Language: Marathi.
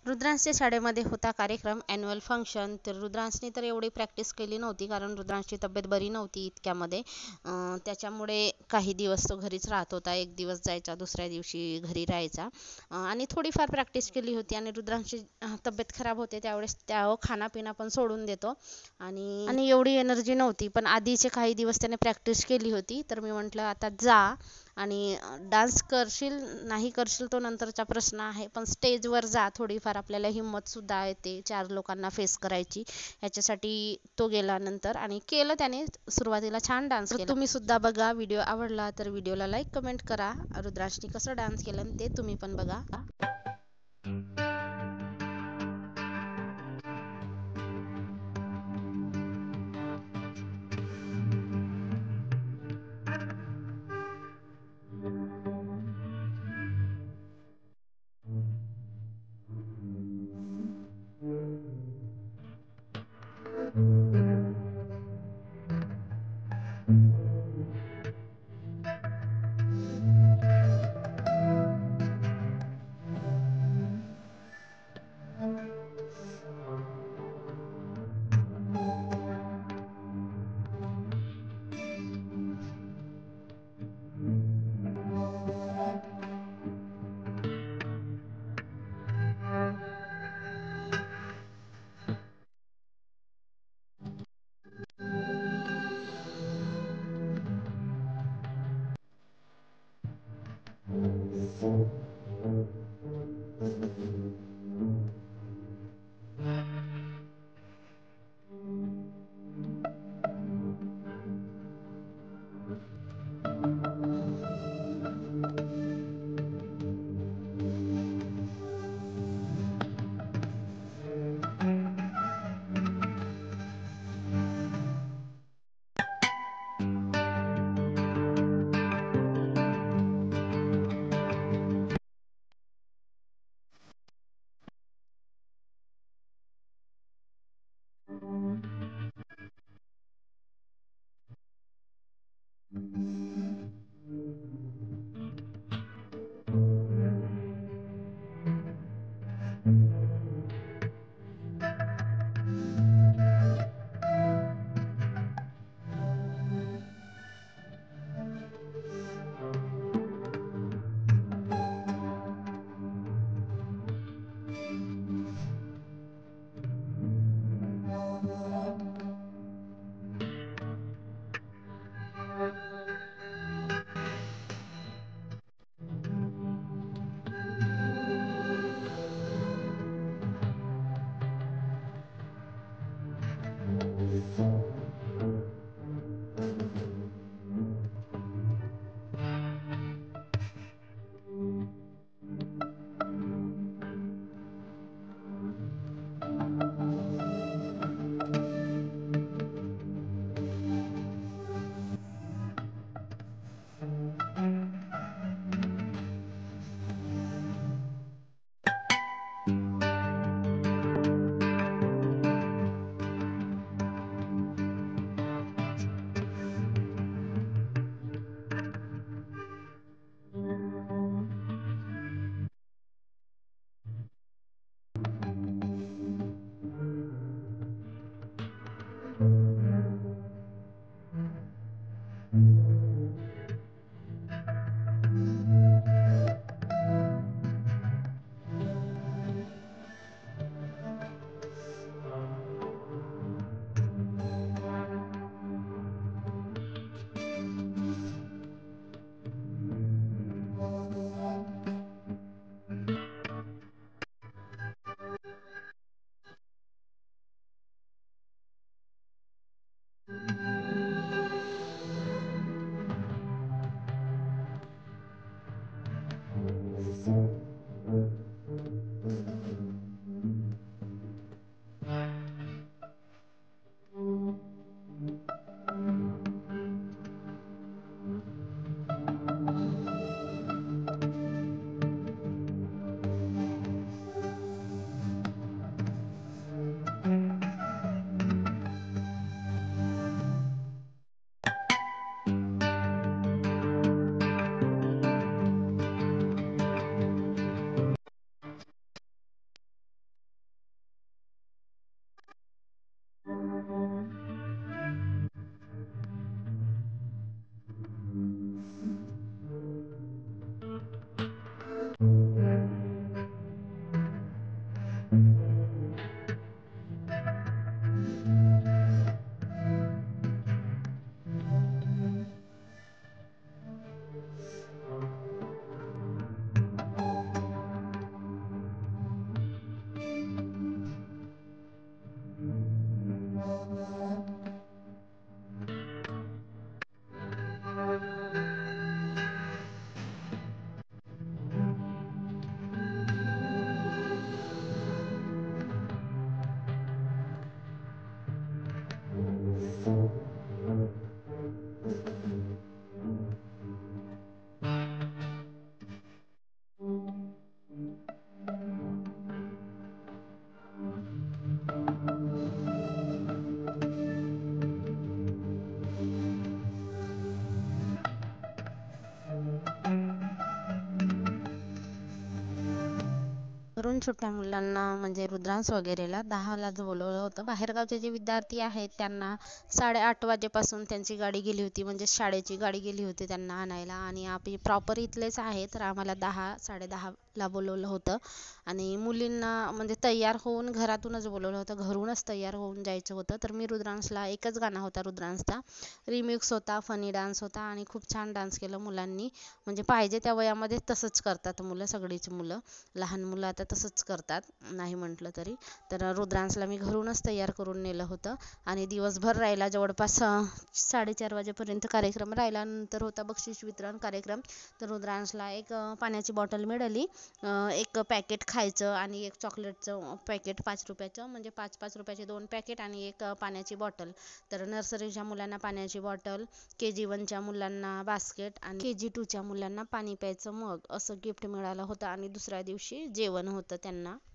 रुद्रांशच्या शाळेमध्ये होता कार्यक्रम ॲन्युअल फंक्शन. तर रुद्रांशने तर एवढी प्रॅक्टिस केली नव्हती, कारण रुद्रांशची तब्येत बरी नव्हती इतक्यामध्ये. त्याच्यामुळे काही दिवस तो घरीच राहत होता. एक दिवस जायचा, दुसऱ्या दिवशी घरी राहायचा. आणि थोडीफार प्रॅक्टिस केली होती. आणि रुद्रांशची तब्येत खराब होते त्यावेळेस त्या खानापिना पण सोडून देतो. आणि आणि एवढी एनर्जी नव्हती, पण आधीचे काही दिवस त्याने प्रॅक्टिस केली होती. तर मी म्हटलं आता जा आणि डान्स करशील नाही करशील तो नंतरचा प्रश्न आहे, पण स्टेजवर जा, थोडीफार आपल्याला हिंमत सुद्धा येते 4 लोकांना फेस करायची. ह्याच्यासाठी तो गेला नंतर आणि केलं त्याने. सुरुवातीला छान डान्स केला. तुम्ही सुद्धा बघा. व्हिडिओ आवडला तर व्हिडिओला लाईक कमेंट करा. रुद्रांशनी कसं डान्स केलं ते तुम्ही पण बघा. सुट्ट्या मुलांना म्हणजे रुद्रांश वगैरेला 10लाच बोलवलं होतं. बाहेरगावचे जे विद्यार्थी आहेत त्यांना 8:30 वाजेपासून त्यांची गाडी गेली होती, म्हणजे शाळेची गाडी गेली होती त्यांना आणायला. आणि आम्ही प्रॉपर इथलेच आहे, तर आम्हाला 10-10:30ला बोलवलं होतं. आणि मुलींना म्हणजे तयार होऊन घरातूनच बोलवलं होतं, घरूनच तयार होऊन जायचं होतं. तर मी रुद्रांशला एकच गाणं होता रुद्रांशचा, रिमिक्स होता, फनी डान्स होता आणि खूप छान डान्स केलं मुलांनी. म्हणजे पाहिजे त्या वयामध्ये तसंच करतात मुलं, सगळीच मुलं, लहान मुलं आता तसंच करतात नाही म्हटलं तरी. तर रुद्रांशला मी घरूनच तयार करून नेलं होतं. आणि दिवसभर राहिला, जवळपास 4:30 वाजेपर्यंत कार्यक्रम राहिला. नंतर होता बक्षीस वितरण कार्यक्रम. तर रुद्रांशला एक पाण्याची बॉटल मिळाली, एक पॅकेट खायचं आणि एक चॉकलेटचं पॅकेट 5 रुपयाचं, म्हणजे 5-5 रुपयाचे 2 पॅकेट आणि एक पाण्याची बॉटल. तर नर्सरीच्या मुलांना पाण्याची बॉटल, KG1च्या मुलांना बास्केट आणि KG2च्या मुलांना पाणी प्यायचं मग, असं गिफ्ट मिळालं होतं. आणि दुसऱ्या दिवशी जेवण होतं त्यांना.